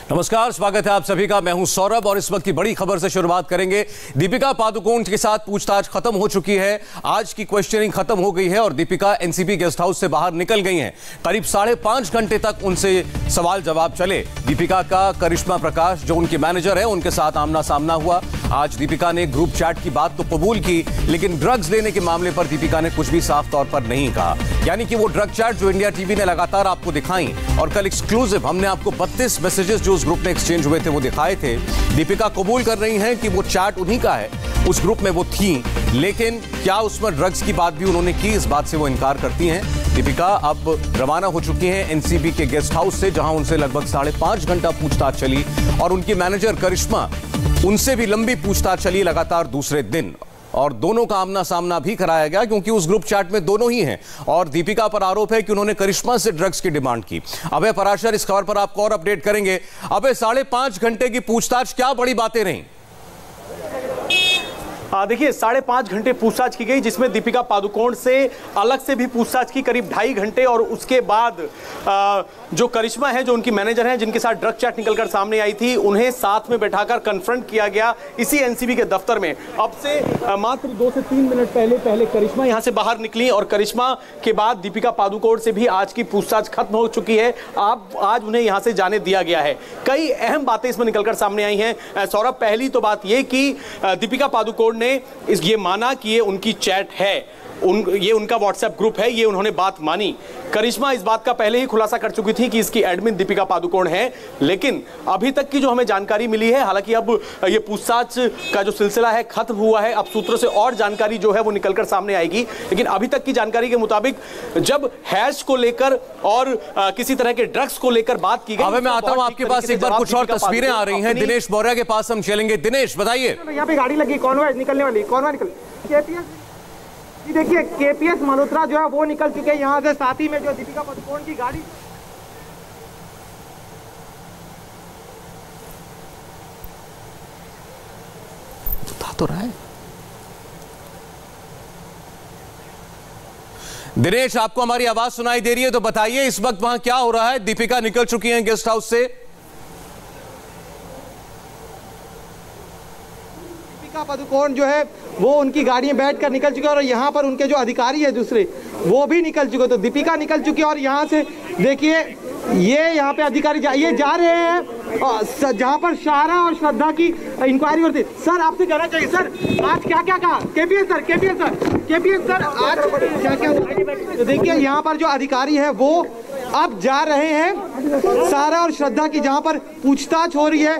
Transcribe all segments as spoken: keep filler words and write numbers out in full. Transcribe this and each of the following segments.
नमस्कार, स्वागत है आप सभी का। मैं हूं सौरभ और इस वक्त की बड़ी खबर से शुरुआत करेंगे। दीपिका पादुकोण के साथ पूछताछ खत्म हो चुकी है। आज की क्वेश्चनिंग खत्म हो गई है और दीपिका एनसीबी गेस्ट हाउस से बाहर निकल गई हैं। करीब साढ़े पांच घंटे तक उनसे सवाल जवाब चले। दीपिका का करिश्मा प्रकाश, जो उनके मैनेजर है, उनके साथ आमना सामना हुआ। आज दीपिका ने ग्रुप चैट की बात तो कबूल की, लेकिन ड्रग्स लेने के मामले पर दीपिका ने कुछ भी साफ तौर पर नहीं कहा। यानी कि वो ड्रग चैट जो इंडिया टीवी ने लगातार आपको दिखाई और कल एक्सक्लूसिव हमने आपको बत्तीस मैसेजेस जो उस ग्रुप में एक्सचेंज हुए थे वो दिखाए थे। दीपिका कबूल कर रही हैं कि वो चैट उन्हीं का है, उस ग्रुप में वो थी, लेकिन क्या उसमें ड्रग्स की बात भी उन्होंने की, इस बात से वो इनकार करती हैं। दीपिका अब रवाना हो चुकी हैं एनसीबी के गेस्ट हाउस से, जहां उनसे लगभग साढ़े पांच घंटा पूछताछ चली और उनकी मैनेजर करिश्मा, उनसे भी लंबी पूछताछ चली लगातार दूसरे दिन। और दोनों का आमना सामना भी कराया गया क्योंकि उस ग्रुप चैट में दोनों ही हैं और दीपिका पर आरोप है कि उन्होंने करिश्मा से ड्रग्स की डिमांड की। अभय पराशर इस खबर पर आपको और अपडेट करेंगे। अभय, साढ़े पांच घंटे की पूछताछ, क्या बड़ी बातें रहीं? देखिए, साढ़े पांच घंटे पूछताछ की गई, जिसमें दीपिका पादुकोण से अलग से भी पूछताछ की करीब ढाई घंटे और उसके बाद आ, जो करिश्मा है, जो उनकी मैनेजर हैं, जिनके साथ ड्रग चैट निकलकर सामने आई थी, उन्हें साथ में बैठाकर कन्फ्रंट किया गया इसी एनसीबी के दफ्तर में। अब से आ, मात्र दो से तीन मिनट पहले पहले करिश्मा यहां से बाहर निकली और करिश्मा के बाद दीपिका पादुकोण से भी आज की पूछताछ खत्म हो चुकी है। आप आज उन्हें यहां से जाने दिया गया है। कई अहम बातें इसमें निकलकर सामने आई हैं। सौरभ, पहली तो बात यह कि दीपिका पादुकोण ने इस ये माना कि ये उनकी चैट है, उन ये उनका व्हाट्सएप ग्रुप है, ये उन्होंने बात मानी। करिश्मा इस बात का पहले ही खुलासा कर चुकी थी कि इसकी एडमिन दीपिका पादुकोण है, लेकिन अभी तक की जो हमें जानकारी मिली है, हालांकि अब ये पूछताछ का जो सिलसिला है खत्म हुआ है, अब सूत्रों से और जानकारी जो है वो निकलकर सामने आएगी, लेकिन अभी तक की जानकारी के मुताबिक जब हैश को लेकर और आ, किसी तरह के ड्रग्स को लेकर बात की गई। अब मैं आता हूं आपके पास, एक बार कुछ और तस्वीरें आ रही हैं। दिनेश बोरा के पास हम चलेंगे। दिनेश, बताइए। यहाँ पे गाड़ी लगी, कौन निकलने वाली, कौन निकल केपीएस, ये देखिए केपीएस मल्होत्रा जो है वो निकल चुके हैं यहाँ से, साथ ही में जो दीपिका पादुकोण की गाड़ी बता तो रहा है। दिनेश, आपको हमारी आवाज सुनाई दे रही है तो बताइए इस वक्त वहां क्या हो रहा है? दीपिका निकल चुकी हैं गेस्ट हाउस से। दीपिका पादुकोण जो है वो उनकी गाड़ी में बैठकर निकल चुके हैं और यहाँ पर उनके जो अधिकारी है दूसरे वो भी निकल चुके। तो दीपिका निकल चुकी है और यहाँ से देखिए ये यहाँ पे अधिकारी जा, ये जा रहे हैं जहाँ पर शारा और श्रद्धा की इंक्वायरी होती। सर, आपसे कहना चाहिए सर, आज क्या क्या कहा KPS sir, KPS sir, KPS sir, आज क्या क्या हुआ? तो देखिए यहाँ पर जो अधिकारी है वो अब जा रहे हैं सारा और श्रद्धा की, जहां पर पूछताछ हो रही है,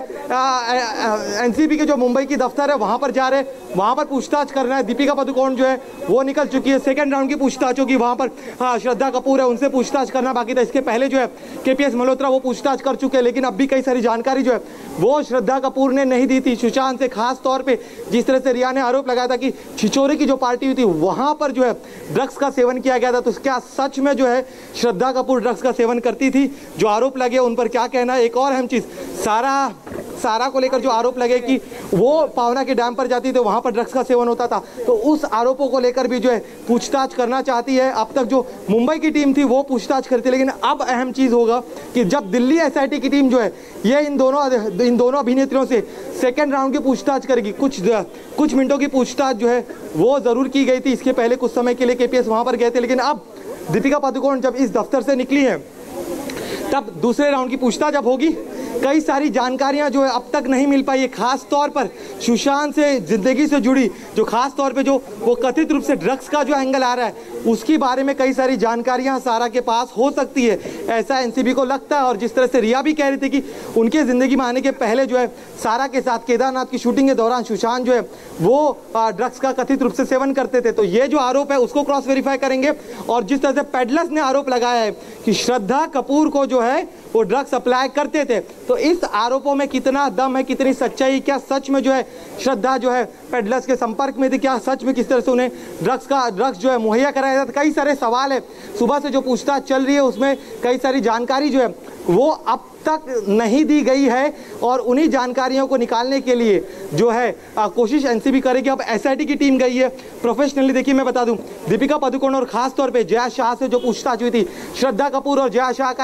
एनसीबी के जो मुंबई की दफ्तर है वहां पर जा रहे हैं, वहां पर पूछताछ करना है। दीपिका पादुकोण जो है वो निकल चुकी है, सेकंड राउंड की पूछताछ होगी वहां पर। हाँ, श्रद्धा कपूर है, उनसे पूछताछ करना बाकी था। इसके पहले जो है केपीएस मल्होत्रा वो पूछताछ कर चुके हैं, लेकिन अब भी कई सारी जानकारी जो है वो श्रद्धा कपूर ने नहीं दी थी सुशांत से। खास तौर पर जिस तरह से रिया ने आरोप लगाया था कि छिछोरे की जो पार्टी हुई थी वहां पर जो है ड्रग्स का सेवन किया गया था, तो क्या सच में जो है श्रद्धा कपूर ड्रग्स का सेवन करती थी? जो आरोप लगे उन पर क्या कहना है? एक और अहम चीज, सारा सारा को लेकर जो आरोप लगे कि वो पावना के डैम पर जाती थी, वहां पर ड्रग्स का सेवन होता था, तो उस आरोपों को लेकर भी जो है पूछताछ करना चाहती है। अब तक जो मुंबई की टीम थी वो पूछताछ करती, लेकिन अब अहम चीज होगा कि जब दिल्ली एसआईटी की टीम जो है ये इन दोनों इन दोनों अभिनेत्रियों से सेकेंड राउंड की पूछताछ करेगी। कुछ कुछ मिनटों की पूछताछ जो है वो जरूर की गई थी, इसके पहले कुछ समय के लिए केपीएस वहां पर गए थे, लेकिन अब दीपिका पादुकोण जब इस दफ्तर से निकली है तब दूसरे राउंड की पूछताछ अब होगी। कई सारी जानकारियां जो है अब तक नहीं मिल पाई है, खास तौर पर सुशांत से जिंदगी से जुड़ी, जो खास तौर पे जो वो कथित रूप से ड्रग्स का जो एंगल आ रहा है उसकी बारे में कई सारी जानकारियां सारा के पास हो सकती है, ऐसा एनसीबी को लगता है। और जिस तरह से रिया भी कह रही थी कि उनके जिंदगी में आने के पहले जो है सारा के साथ केदारनाथ की शूटिंग के दौरान सुशांत जो है वो ड्रग्स का कथित रूप से सेवन करते थे, तो ये जो आरोप है उसको क्रॉस वेरीफाई करेंगे। और जिस तरह से पेडलर्स ने आरोप लगाया है कि श्रद्धा कपूर को जो है वो ड्रग्स सप्लाई करते थे, तो इस आरोपों में कितना दम है, कितनी सच्चाई, क्या सच में जो है श्रद्धा जो है पेडलर्स के संपर्क में थी, क्या सच में किस तरह से उन्हें ड्रग्स का ड्रग्स जो है मुहैया कराया जाता? कई सारे सवाल है। सुबह से जो पूछताछ चल रही है उसमें कई सारी जानकारी जो है वो अब तक नहीं दी गई है और उन्हीं जानकारियों को निकालने के लिए जो है आ, कोशिश एनसीबी करेगी। अब एसआईटी की टीम गई है प्रोफेशनली। देखिए मैं बता दूं, दीपिका पादुकोण और खास तौर पे जया शाह से जो पूछताछ हुई थी, श्रद्धा कपूर और जया शाह का एक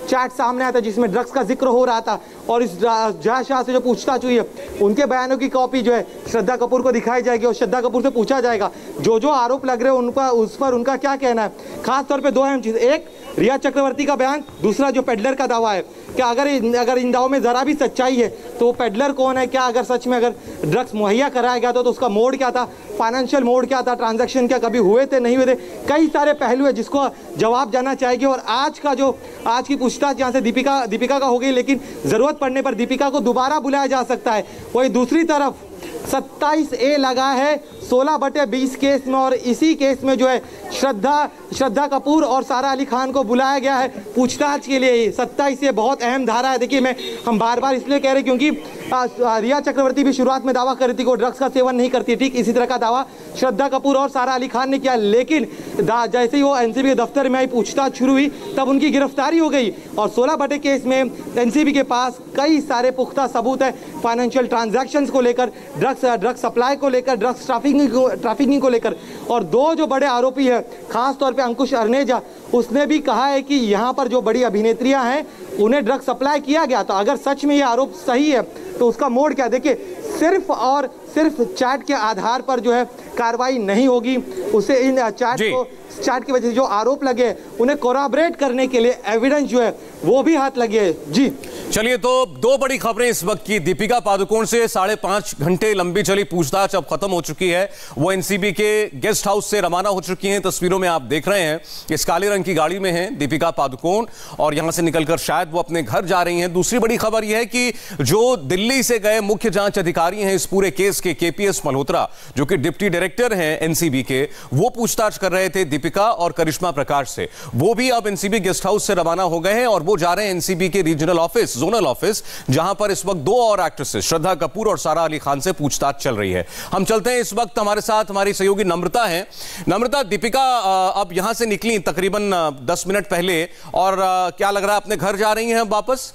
चैट सामने आया था जिसमें ड्रग्स का जिक्र हो रहा था, और इस जय शाह से जो पूछताछ हुई है उनके बयानों की कॉपी जो है श्रद्धा कपूर को दिखाई जाएगी और श्रद्धा कपूर से पूछा जाएगा जो जो आरोप लग रहे हैं उनका उस पर उनका क्या कहना है। खास तौर पे दो अहम चीज़, एक रिया चक्रवर्ती का बयान, दूसरा जो पेडलर का दावा है कि अगर अगर इन दावों में ज़रा भी सच्चाई है तो पेडलर कौन है, क्या अगर सच में अगर ड्रग्स मुहैया कराया गया था तो उसका मोड क्या था, फाइनेंशियल मोड क्या था, ट्रांजैक्शन क्या कभी हुए थे नहीं हुए थे, कई सारे पहलू है जिसको जवाब जाना चाहिए। और आज का जो आज की पूछताछ यहाँ से दीपिका दीपिका का हो गई, लेकिन ज़रूरत पड़ने पर दीपिका को दोबारा बुलाया जा सकता है। वही दूसरी तरफ सत्ताईस ए लगा है सोलह बटे बीस केस में, और इसी केस में जो है श्रद्धा श्रद्धा कपूर और सारा अली खान को बुलाया गया है पूछताछ के लिए। सत्ताईस ए बहुत अहम धारा है। देखिए, मैं हम बार बार इसलिए कह रहे क्योंकि आ, आ, रिया चक्रवर्ती भी शुरुआत में दावा कर रही थी कि वो ड्रग्स का सेवन नहीं करती, ठीक इसी तरह का दावा श्रद्धा कपूर और सारा अली खान ने किया, लेकिन जैसे ही वो एनसीबी के दफ्तर में आई पूछताछ शुरू हुई तब उनकी गिरफ्तारी हो गई। और सोलह बटे केस में एनसीबी के पास कई सारे पुख्ता सबूत है फाइनेंशियल ट्रांजैक्शंस को लेकर, ड्रग्स ड्रग्स सप्लाई को लेकर, ड्रग्स ट्रैफिकिंग को ट्रैफिकिंग को लेकर। और दो जो बड़े आरोपी है खास तौर पे अंकुश अरनेजा, उसने भी कहा है कि यहाँ पर जो बड़ी अभिनेत्रियां हैं उन्हें ड्रग सप्लाई किया गया। तो अगर सच में ये आरोप सही है तो उसका मोड क्या, देखिए सिर्फ और सिर्फ चैट के आधार पर जो है कार्रवाई नहीं होगी, उसे इन चैट को चैट की वजह से जो आरोप लगे उन्हें कोराबरेट करने के लिए एविडेंस जो है वो भी हाथ लगे। जी चलिए, तो दो बड़ी खबरें इस वक्त की। दीपिका पादुकोण से साढ़े पांच घंटे लंबी चली पूछताछ अब खत्म हो चुकी है। वो एनसीबी के गेस्ट हाउस से रवाना हो चुकी हैं। तस्वीरों में आप देख रहे हैं इस काले रंग की गाड़ी में है दीपिका पादुकोण और यहां से निकलकर शायद वो अपने घर जा रही हैं। दूसरी बड़ी खबर यह है कि जो दिल्ली से गए मुख्य जांच अधिकारी हैं इस पूरे केस के, केपीएस मल्होत्रा, जो कि डिप्टी डायरेक्टर हैं एनसीबी के, वो पूछताछ कर रहे थे दीपिका और करिश्मा प्रकाश से। वो भी अब एनसीबी गेस्ट हाउस से रवाना हो गए हैं और वो जा रहे हैं एनसीबी के रीजनल ऑफिस, जोनल ऑफिस, जहां पर इस वक्त दो और एक्ट्रेसेस श्रद्धा कपूर और सारा अली खान से पूछताछ चल रही है। हम चलते हैं, इस वक्त हमारे साथ हमारी सहयोगी नम्रता है। नम्रता, दीपिका अब यहां से निकली तकरीबन दस मिनट पहले और क्या लग रहा है अपने घर जा रही हैं वापस?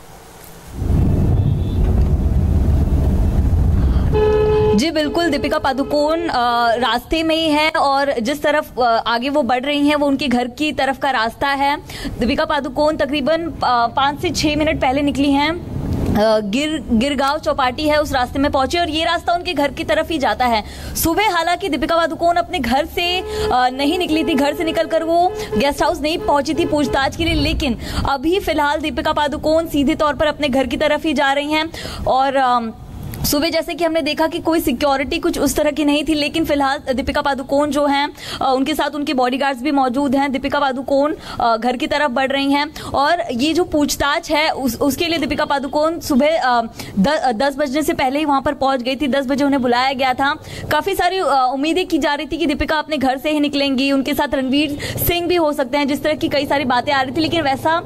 जी बिल्कुल, दीपिका पादुकोण रास्ते में ही है और जिस तरफ आगे वो बढ़ रही हैं वो उनके घर की तरफ का रास्ता है। दीपिका पादुकोण तकरीबन पाँच से छः मिनट पहले निकली हैं। गिर गिरगांव चौपाटी है उस रास्ते में पहुंचे और ये रास्ता उनके घर की तरफ ही जाता है। सुबह हालांकि दीपिका पादुकोण अपने घर से नहीं निकली थी, घर से निकलकर वो गेस्ट हाउस नहीं पहुंची थी पूछताछ के लिए, लेकिन अभी फिलहाल दीपिका पादुकोण सीधे तौर पर अपने घर की तरफ ही जा रही हैं। और सुबह जैसे कि हमने देखा कि कोई सिक्योरिटी कुछ उस तरह की नहीं थी, लेकिन फिलहाल दीपिका पादुकोण जो हैं उनके साथ उनके बॉडीगार्ड्स भी मौजूद हैं। दीपिका पादुकोण घर की तरफ बढ़ रही हैं और ये जो पूछताछ है उस, उसके लिए दीपिका पादुकोण सुबह दस बजने से पहले ही वहां पर पहुंच गई थी। दस बजे उन्हें बुलाया गया था। काफी सारी उम्मीदें की जा रही थी कि दीपिका अपने घर से ही निकलेंगी, उनके साथ रणवीर सिंह भी हो सकते हैं, जिस तरह की कई सारी बातें आ रही थी, लेकिन वैसा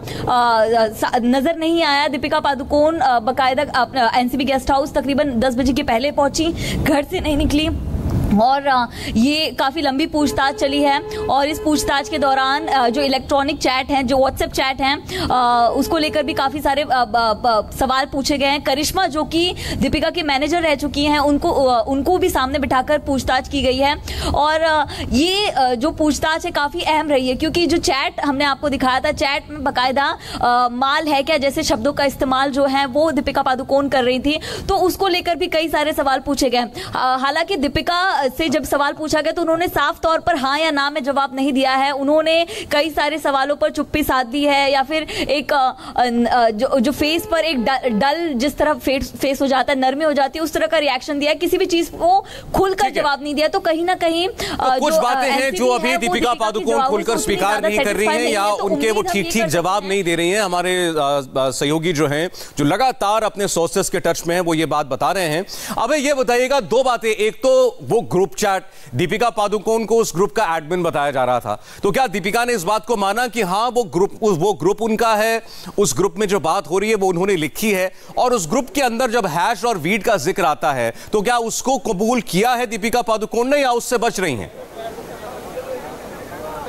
नजर नहीं आया। दीपिका पादुकोण बाकायदा एनसीबी गेस्ट हाउस तकरीबन दस बजे के पहले पहुंची, घर से नहीं निकली और ये काफ़ी लंबी पूछताछ चली है। और इस पूछताछ के दौरान जो इलेक्ट्रॉनिक चैट हैं, जो व्हाट्सएप चैट हैं, उसको लेकर भी काफ़ी सारे सवाल पूछे गए हैं। करिश्मा जो कि दीपिका के मैनेजर रह चुकी हैं, उनको उनको भी सामने बिठाकर पूछताछ की गई है। और ये जो पूछताछ है काफ़ी अहम रही है क्योंकि जो चैट हमने आपको दिखाया था, चैट में बाकायदा माल है क्या जैसे शब्दों का इस्तेमाल जो है वो दीपिका पादुकोण कर रही थी, तो उसको लेकर भी कई सारे सवाल पूछे गए। हालांकि दीपिका से जब सवाल पूछा गया तो उन्होंने साफ तौर पर हाँ या ना में जवाब नहीं दिया है। उन्होंने कई सारे सवालों पर चुप्पी साध दी है या फिर एक जो, जो फेस पर एक डल जिस तरह फेस, फेस हो जाता है, नरमी हो जाती है, उस तरह का रिएक्शन दिया। किसी भी चीज को खुलकर जवाब नहीं दिया। तो कहीं ना कहीं तो कुछ बातें हैं जो अभी दीपिका पादुकोण खुलकर स्वीकार नहीं कर रही हैं या उनके वो ठीक ठीक जवाब नहीं दे रही हैं। हमारे सहयोगी जो हैं जो लगातार अपने सोर्सेस के टच में हैं वो ये बात बता रहे हैं। अब ये बताइएगा दो बातें, एक तो वो ग्रुप चैट, दीपिका पादुकोण को उस ग्रुप का एडमिन बताया जा रहा था, तो क्या दीपिका ने इस बात को माना कि हाँ वो ग्रुप वो ग्रुप उनका है, उस ग्रुप में जो बात हो रही है वो उन्होंने लिखी है, और उस ग्रुप के अंदर जब हैश और वीड का जिक्र आता है तो क्या उसको कबूल किया है दीपिका पादुकोण ने या उससे बच रही हैं?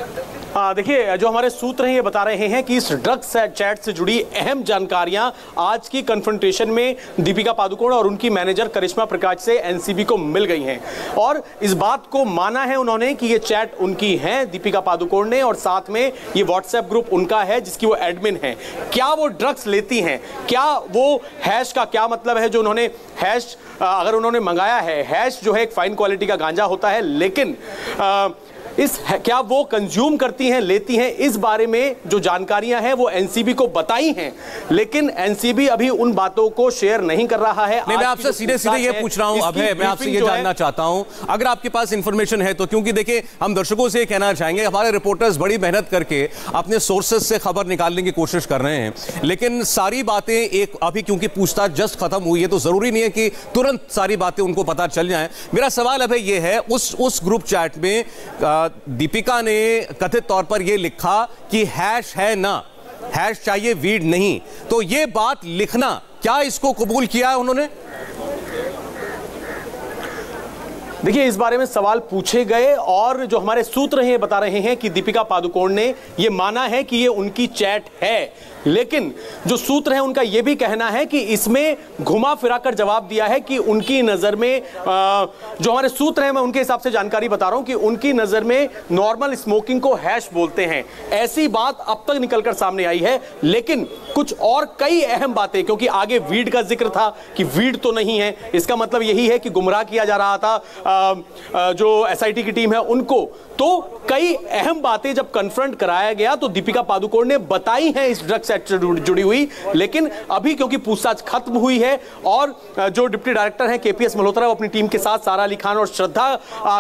देखिए, जो हमारे सूत्र हैं ये बता रहे हैं कि इस ड्रग्स चैट से जुड़ी अहम जानकारियां आज की कन्फ्रंटेशन में दीपिका पादुकोण और उनकी मैनेजर करिश्मा प्रकाश से एनसीबी को मिल गई हैं और इस बात को माना है उन्होंने कि ये चैट उनकी है दीपिका पादुकोण ने, और साथ में ये व्हाट्सएप ग्रुप उनका है जिसकी वो एडमिन है। क्या वो ड्रग्स लेती हैं, क्या वो हैश का क्या मतलब है जो उन्होंने हैश अगर उन्होंने मंगाया है, हैश जो है एक फाइन क्वालिटी का गांजा होता है, लेकिन आ, इस क्या वो कंज्यूम करती हैं, लेती हैं, इस बारे में जो जानकारियां हैं वो एनसीबी को बताई हैं, लेकिन एनसीबी अभी उन बातों को शेयर नहीं कर रहा है। नहीं, मैं आपसे सीधे सीधे ये पूछ रहा हूं, अभय, मैं आपसे ये जानना चाहता हूं, अगर आपके पास इंफॉर्मेशन है तो, क्योंकि देखिए हम दर्शकों से कहना चाहेंगे, हमारे रिपोर्टर्स बड़ी मेहनत करके अपने सोर्सेज से खबर निकालने की कोशिश कर रहे हैं, लेकिन सारी बातें एक अभी क्योंकि पूछताछ जस्ट खत्म हुई है तो जरूरी नहीं है कि तुरंत सारी बातें उनको पता चल जाएं। मेरा सवाल अभय ये है, उस उस ग्रुप चैट में दीपिका ने कथित तौर पर यह लिखा कि हैश है ना, हैश चाहिए वीड नहीं, तो यह बात लिखना क्या इसको कबूल किया है उन्होंने? देखिए, इस बारे में सवाल पूछे गए और जो हमारे सूत्र हैं बता रहे हैं कि दीपिका पादुकोण ने यह माना है कि यह उनकी चैट है, लेकिन जो सूत्र है उनका यह भी कहना है कि इसमें घुमा फिराकर जवाब दिया है कि उनकी नजर में आ, जो हमारे सूत्र हैं मैं उनके हिसाब से जानकारी बता रहा हूं कि उनकी नजर में नॉर्मल स्मोकिंग को हैश बोलते हैं, ऐसी बात अब तक निकलकर सामने आई है। लेकिन कुछ और कई अहम बातें, क्योंकि आगे वीड का जिक्र था कि वीड तो नहीं है, इसका मतलब यही है कि गुमराह किया जा रहा था आ, आ, जो एसआईटी की टीम है उनको, तो कई अहम बातें जब कन्फ्रंट कराया गया तो दीपिका पादुकोण ने बताई हैं इस ड्रग्स से जुड़ी हुई, लेकिन अभी क्योंकि पूछताछ खत्म हुई है और जो डिप्टी डायरेक्टर हैं केपीएस मल्होत्रा वो अपनी टीम के साथ सारा अली खान और श्रद्धा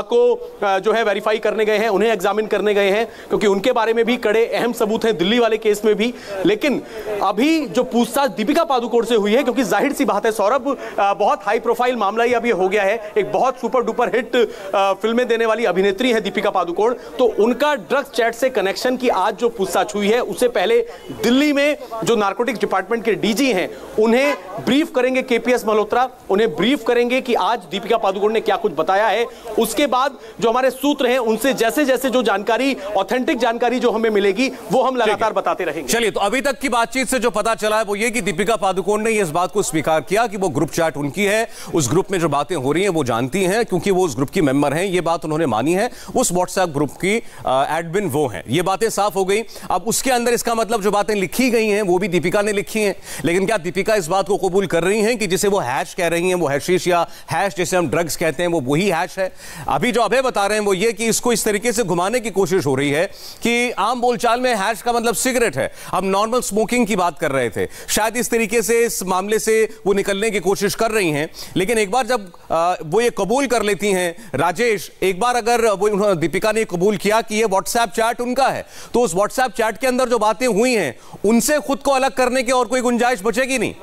को जो है वेरीफाई करने गए हैं, उन्हें एग्जामिन करने गए हैं, क्योंकि उनके बारे में भी कड़े अहम सबूत हैं दिल्ली वाले केस में भी। लेकिन अभी जो पूछताछ दीपिका पादुकोण से हुई है, क्योंकि जाहिर सी बात है सौरभ, बहुत हाई प्रोफाइल मामला ही अभी हो गया है, एक बहुत सुपर डुपर हिट फिल्में देने वाली अभिनेत्री है दीपिका पादुकोण, तो उनका ड्रग्स चैट से कनेक्शन की आज जो पूछताछ हुई है उससे पहले दिल्ली में जो नारकोटिक्स डिपार्टमेंट के डीजी हैं उन्हें ब्रीफ करेंगे केपीएस मल्होत्रा, उन्हें ब्रीफ करेंगे कि आज दीपिका पादुकोण ने क्या कुछ बताया है। उसके बाद जो हमारे सूत्र हैं उनसे जैसे जैसे जो जानकारी, ऑथेंटिक जानकारी जो हमें मिलेगी वो हम लगातार बताते रहेंगे। चलिए, तो अभी तक की बातचीत से जो पता चला है वो ये कि दीपिका पादुकोण ने इस बात को स्वीकार किया कि वो ग्रुप चैट उनकी है, उस ग्रुप में जो बातें हो रही हैं वो जानती हैं क्योंकि वो उस ग्रुप की मेंबर हैं, ये बात उन्होंने मानी है, उस व्हाट्सएप ग्रुप की एडमिन वो हैं, ये बातें साफ हो गई। अब उसके अंदर इसका मतलब जो बातें लिखी गई हैं वो भी दीपिका ने लिखी हैं, लेकिन क्या दीपिका इस बात को कबूल कर रही हैं कि जिसे वो हैश कह रही हैं, वो हैशिश या हैश जिसे हम ड्रग्स कहते हैं, वो वही हैश है? अभी जो अभय बता रहे हैं वो ये कि इसको इस तरीके से घुमाने की कोशिश हो रही है कि आम बोलचाल में हैश का मतलब सिगरेट है, हम नॉर्मल स्मोकिंग की बात कर रहे थे, शायद इस तरीके से इस मामले से वो निकलने की कोशिश कर रही हैं। लेकिन एक बार जब आ, वो ये कबूल कर लेती हैं, राजेश, एक बार अगर वो दीपिका ने कबूल किया कि ये व्हाट्सएप चैट उनका है, तो उस व्हाट्सएप चैट के अंदर जो बातें हुई हैं उनसे खुद को अलग करने की और कोई गुंजाइश बचेगी नहीं।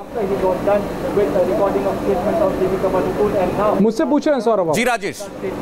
मुझसे पूछ रहे हैं सौरभ जी? राजेश,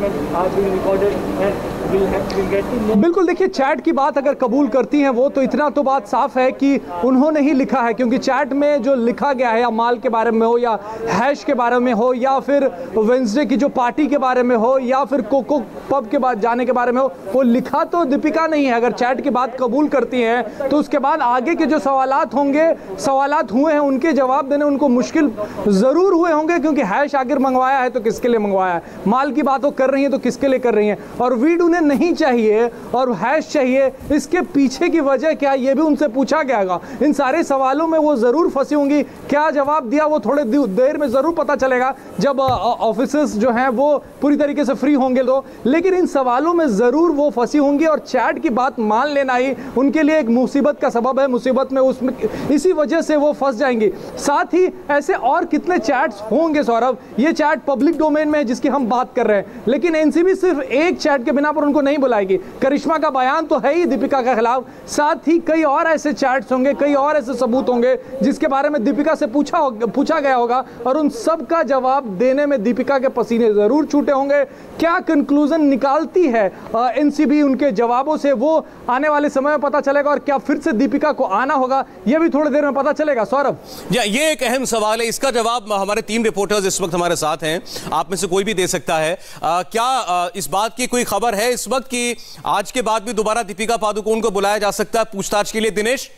बिल्कुल, देखिए, चैट की बात अगर कबूल करती हैं वो, तो इतना तो बात साफ है कि उन्होंने ही लिखा है, क्योंकि चैट में जो लिखा गया है, या माल के बारे में हो, या हैश के बारे में हो, या फिर वेंसडे की जो पार्टी के बारे में हो, या फिर कोको पब के बाद जाने के बारे में हो, वो लिखा तो दीपिका नहीं है। अगर चैट की बात कबूल करती हैं तो उसके बाद आगे के जो सवालात होंगे, सवालात हुए हैं, उनके जवाब देने उनको मुश्किल जरूर हुए होंगे, क्योंकि हैश आखिर मंगवाया है तो किसके लिए मंगवाया है, माल की बात वो कर रही है तो किसके लिए कर रही हैं, और वीड उन्हें नहीं चाहिए और हैश चाहिए, इसके पीछे की वजह क्या, ये भी उनसे पूछा गया। इन सारे सवालों में वो जरूर फंसी होंगी। क्या जवाब दिया वो थोड़े देर में जरूर पता चलेगा जब ऑफिसर्स जो हैं वो पूरी तरीके से फ्री होंगे तो, लेकिन इन सवालों में जरूर वो फंसी होंगी और चैट की बात मान लेना ही उनके लिए एक मुसीबत का सबब है, मुसीबत में उसमें इसी वजह से वो फंस जाएंगी। साथ ही ऐसे और कितने चैट्स होंगे सौरभ, ये चैट पब्लिक डोमेन में है जिसकी हम बात कर रहे हैं, लेकिन एनसीबी सिर्फ एक चैट के बिना पर उनको नहीं बुलाएगी। करिश्मा का बयान तो है ही दीपिका के खिलाफ, साथ ही कई और ऐसे चैट्स होंगे, कई और ऐसे सबूत होंगे जिसके बारे में दीपिका से पूछा पूछा गया होगा, और उन सब का जवाब देने में दीपिका के पसीने जरूर छूटे होंगे। क्या कंक्लूजन निकालती है एनसीबी उनके जवाबों से, वो आने वाले समय में पता चलेगा, और क्या फिर से दीपिका को आना होगा, यह भी थोड़ी देर में पता चलेगा। सौरभ, ये एक अहम सवाल है, इसका जवाब हमारे तीन रिपोर्टर्स इस वक्त हमारे साथ हैं, आप में से कोई भी दे सकता है। आ, क्या आ, इस बात की कोई खबर है इस वक्त कि आज के बाद भी दोबारा दीपिका पादुकोण को बुलाया जा सकता है पूछताछ के लिए? दिनेश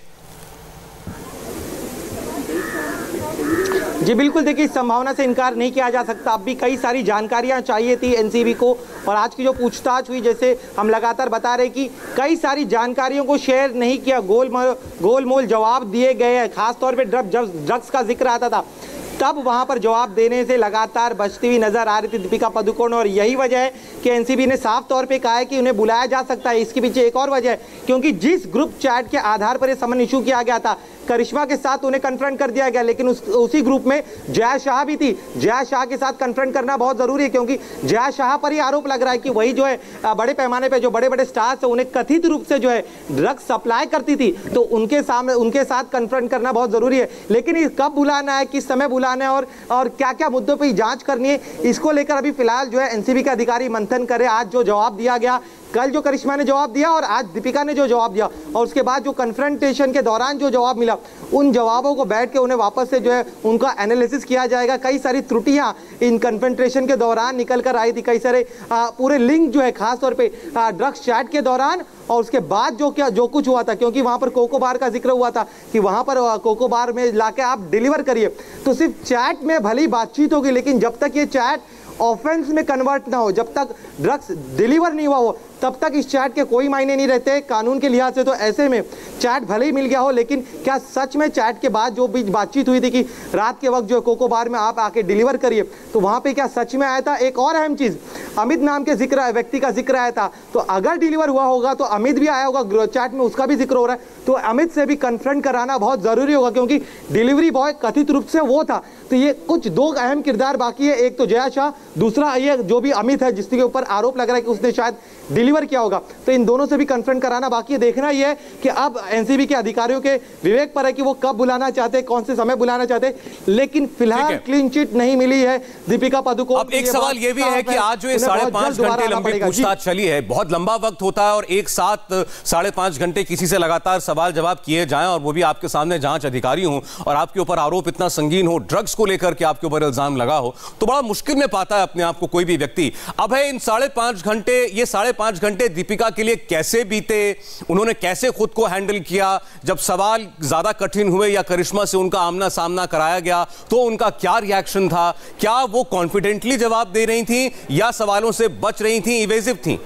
जी बिल्कुल, देखिए इस संभावना से इनकार नहीं किया जा सकता। अब भी कई सारी जानकारियां चाहिए थी एनसीबी को, और आज की जो पूछताछ हुई, जैसे हम लगातार बता रहे कि कई सारी जानकारियों को शेयर नहीं किया, गोल गोलमोल जवाब दिए गए हैं। खासतौर पे ड्रग्स का जिक्र आता था, तब वहां पर जवाब देने से लगातार बचती हुई नजर आ रही थी दीपिका पादुकोण, और यही वजह है कि एनसीबी ने साफ तौर पे कहा है कि उन्हें बुलाया जा सकता है। इसके पीछे एक और वजह है, क्योंकि जिस ग्रुप चैट के आधार पर यह समन इशू किया गया था, करिश्मा के साथ उन्हें कन्फ्रंट कर दिया गया, लेकिन उस उसी ग्रुप में जया शाह भी थी। जया शाह के साथ कन्फ्रंट करना बहुत जरूरी है, क्योंकि जया शाह पर ही आरोप लग रहा है कि वही जो है बड़े पैमाने पे जो बड़े बड़े स्टार्स है उन्हें कथित रूप से जो है ड्रग्स सप्लाई करती थी, तो उनके सामने उनके साथ कन्फ्रंट करना बहुत जरूरी है। लेकिन कब बुलाना है, किस समय बुलाना है, और और क्या क्या मुद्दों पर जांच करनी है, इसको लेकर अभी फिलहाल जो है एनसीबी के अधिकारी मंथन करे। आज जो जवाब दिया गया, कल जो करिश्मा ने जवाब दिया और आज दीपिका ने जो जवाब दिया, और उसके बाद जो कन्फ्रंटेशन के दौरान जो जवाब मिला, उन जवाबों को बैठ के उन्हें वापस से जो है उनका एनालिसिस किया जाएगा। कई सारी त्रुटियां इन कन्फ्रंटेशन के दौरान निकल कर आई थी, कई सारे आ, पूरे लिंक जो है खासतौर पे ड्रग्स चैट के दौरान और उसके बाद जो क्या जो कुछ हुआ था, क्योंकि वहां पर कोको बार का जिक्र हुआ था कि वहां पर कोको बार में लाके आप डिलीवर करिए, तो सिर्फ चैट में भली बातचीत होगी, लेकिन जब तक ये चैट ऑफेंस में कन्वर्ट ना हो, जब तक ड्रग्स डिलीवर नहीं हुआ हो, तब तक इस चैट के कोई मायने नहीं रहते कानून के लिहाज से। तो ऐसे में चैट भले ही मिल गया हो, लेकिन क्या सच में चैट के बाद जो भी बातचीत हुई थी कि रात के वक्त जो कोको बार में आप आके डिलीवर करिए, तो वहां पे क्या सच में आया था? एक और अहम चीज, अमित नाम के जिक्र व्यक्ति का जिक्र आया था, तो अगर डिलीवर हुआ होगा तो अमित भी आया होगा चैट में, उसका भी जिक्र हो रहा है, तो अमित से भी कन्फ्रंट कराना बहुत जरूरी होगा, क्योंकि डिलीवरी बॉय कथित रूप से वो था। तो ये कुछ दो अहम किरदार बाकी है, एक तो जया शाह, दूसरा ये जो भी अमित है जिसके ऊपर आरोप लग रहा है कि उसने शायद डिलीवर किया होगा, तो इन दोनों से भी कन्फ्रंट कराना बाकी है। देखना यह है कि अब एनसीबी के अधिकारियों के विवेक पर है कि वो कब बुलाना चाहते हैं, कौन से समय बुलाना चाहते हैं, लेकिन फिलहाल क्लीन चिट नहीं मिली है दीपिका पादुकोण। अब एक सवाल यह भी है कि आज जो ये साढ़े पांच घंटे लंबी पूछताछ चली है, बहुत लंबा वक्त होता है, और एक साथ साढ़े पांच घंटे किसी से लगातार सवाल जवाब किए जाएं, और वो भी आपके सामने जांच अधिकारी हो, और आपके ऊपर आरोप इतना संगीन हो, ड्रग्स को लेकर के आपके ऊपर इल्जाम लगा हो, तो बड़ा मुश्किल में पाता है अपने आप को कोई भी व्यक्ति। अब है इन साढ़े पांच घंटे, ये साढ़े पांच घंटे दीपिका के लिए कैसे बीते, उन्होंने कैसे खुद को हैंडल किया? जब सवाल ज्यादा कठिन हुए या करिश्मा से उनका आमना सामना कराया गया, तो उनका क्या रिएक्शन था? क्या वो कॉन्फिडेंटली जवाब दे रही थी या सवालों से बच रही थी, इवेसिव थी?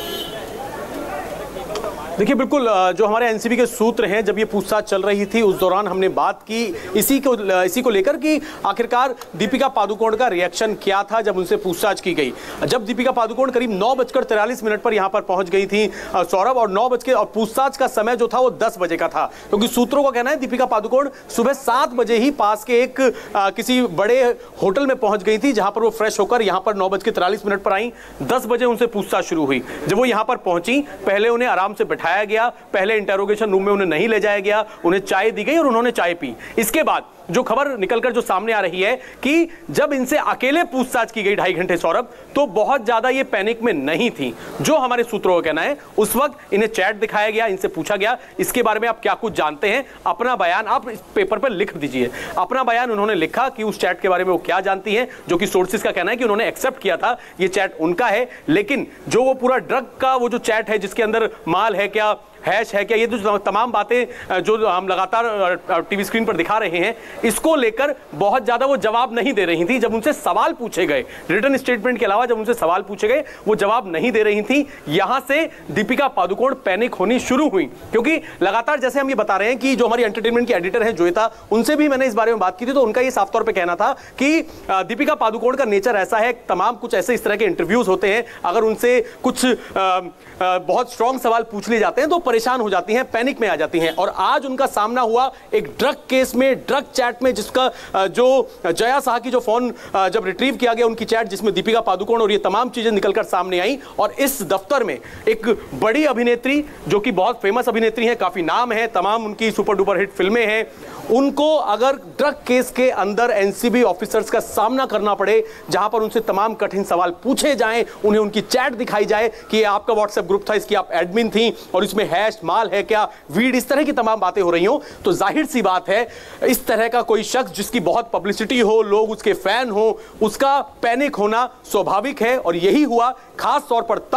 देखिए बिल्कुल, जो हमारे एनसीबी के सूत्र हैं, जब ये पूछताछ चल रही थी उस दौरान हमने बात की इसी को इसी को लेकर कि आखिरकार दीपिका पादुकोण का रिएक्शन क्या था जब उनसे पूछताछ की गई। जब दीपिका पादुकोण करीब नौ बजकर तिरालीस मिनट पर यहां पर पहुंच गई थी सौरभ, और नौ बज के और पूछताछ का समय जो था वो दस बजे का था, क्योंकि सूत्रों का कहना है दीपिका पादुकोण सुबह सात बजे ही पास के एक आ, किसी बड़े होटल में पहुंच गई थी, जहां पर वो फ्रेश होकर यहां पर नौ बज के तिरालीस मिनट पर आई। दस बजे उनसे पूछताछ शुरू हुई। जब वो यहां पर पहुंची, पहले उन्हें आराम से बैठाया गया, पहले इंटरोगेशन रूम में उन्हें नहीं ले जाया गया, उन्हें चाय दी गई और उन्होंने चाय पी। इसके बाद जो खबर निकलकर जो सामने आ रही है कि जब इनसे अकेले पूछताछ की गई ढाई घंटे सौरभ, तो बहुत ज्यादा ये पैनिक में नहीं थी। जो हमारे सूत्रों का कहना है, उस वक्त इन्हें चैट दिखाया गया, इनसे पूछा गया इसके बारे में आप क्या कुछ जानते हैं, अपना बयान आप इस पेपर पर लिख दीजिए। अपना बयान उन्होंने लिखा कि उस चैट के बारे में वो क्या जानती हैं, जो कि सोर्सेज का कहना है कि उन्होंने एक्सेप्ट किया था ये चैट उनका है, लेकिन जो वो पूरा ड्रग का वो जो चैट है जिसके अंदर माल है क्या, हैश है क्या, ये जो तमाम बातें जो हम लगातार टीवी स्क्रीन पर दिखा रहे हैं, इसको लेकर बहुत ज्यादा वो जवाब नहीं दे रही थी। जब उनसे सवाल पूछे गए, रिटन स्टेटमेंट के अलावा जब उनसे सवाल पूछे गए, वो जवाब नहीं दे रही थी। यहां से दीपिका पादुकोण पैनिक होनी शुरू हुई, क्योंकि लगातार जैसे हम ये बता रहे हैं कि जो हमारी एंटरटेनमेंट की एडिटर है जोएता, उनसे भी मैंने इस बारे में बात की थी, तो उनका ये साफ तौर पर कहना था कि दीपिका पादुकोण का नेचर ऐसा है, तमाम कुछ ऐसे इस तरह के इंटरव्यूज होते हैं, अगर उनसे कुछ आ, आ, बहुत स्ट्रॉन्ग सवाल पूछ लिए जाते हैं तो परेशान हो जाती हैं, पैनिक में आ जाती हैं। और आज उनका सामना हुआ एक ड्रग केस में, ड्रग चैट में, जिसका जो जया शाह की जो फोन जब रिट्रीव किया गया, उनकी चैट जिसमें दीपिका पादुकोण और ये तमाम चीजें निकलकर सामने आई। और इस दफ्तर में एक बड़ी अभिनेत्री जो कि बहुत फेमस अभिनेत्री है, काफी नाम है, तमाम उनकी सुपर डुपर हिट फिल्में हैं, उनको अगर ड्रग केस के अंदर एनसीबी ऑफिसर्स का सामना करना पड़े, जहां पर उनसे तमाम कठिन सवाल पूछे जाएं, उन्हें उनकी चैट दिखाई जाए कि ये आपका व्हाट्सएप ग्रुप था, इसकी आप एडमिन थी और इसमें हैश माल है क्या, वीड, इस तरह की तमाम बातें हो रही हो, तो जाहिर सी बात है इस तरह का कोई शख्स जिसकी बहुत पब्लिसिटी हो, लोग उसके फैन हो, उसका पैनिक होना स्वाभाविक है। और यही हुआ खास तौर पर तब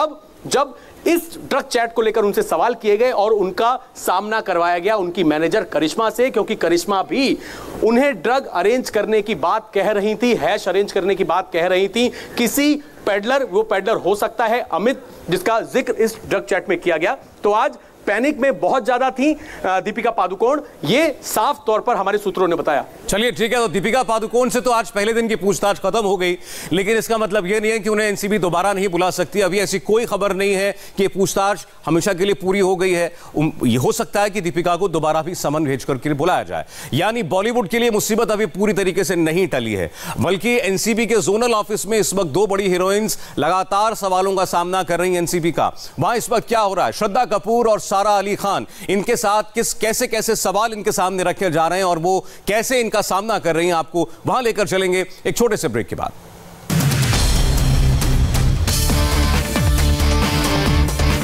जब इस ड्रग चैट को लेकर उनसे सवाल किए गए और उनका सामना करवाया गया उनकी मैनेजर करिश्मा से, क्योंकि करिश्मा भी उन्हें ड्रग अरेंज करने की बात कह रही थी, हैश अरेंज करने की बात कह रही थी किसी पेडलर, वो पेडलर हो सकता है अमित, जिसका जिक्र इस ड्रग चैट में किया गया। तो आज पैनिक में बहुत ज्यादा थी दीपिका पादुकोण, ये साफ तौर पर हमारे सूत्रों ने बताया। चलिए ठीक है, तो दीपिका पादुकोण से तो आज पहले दिन की पूछताछ खत्म हो गई, लेकिन इसका मतलब यह नहीं है कि उन्हें एनसीबी दोबारा नहीं बुला सकती। अभी ऐसी कोई खबर नहीं है कि पूछताछ हमेशा के लिए पूरी हो गई है। ये हो सकता है कि दीपिका को दोबारा भी समन भेज करके बुलाया जाए। यानी बॉलीवुड के लिए मुसीबत अभी पूरी तरीके से नहीं टली है, बल्कि एनसीबी के जोनल ऑफिस में इस वक्त दो बड़ी हीरोइंस लगातार सवालों का सामना कर रही हैं एनसीबी का। वहां इस वक्त क्या हो रहा है, श्रद्धा कपूर और सारा अली खान, इनके साथ किस कैसे कैसे सवाल इनके सामने रखे जा रहे हैं और वो कैसे इनका सामना कर रही हैं, आपको वहां लेकर चलेंगे एक छोटे से ब्रेक के बाद।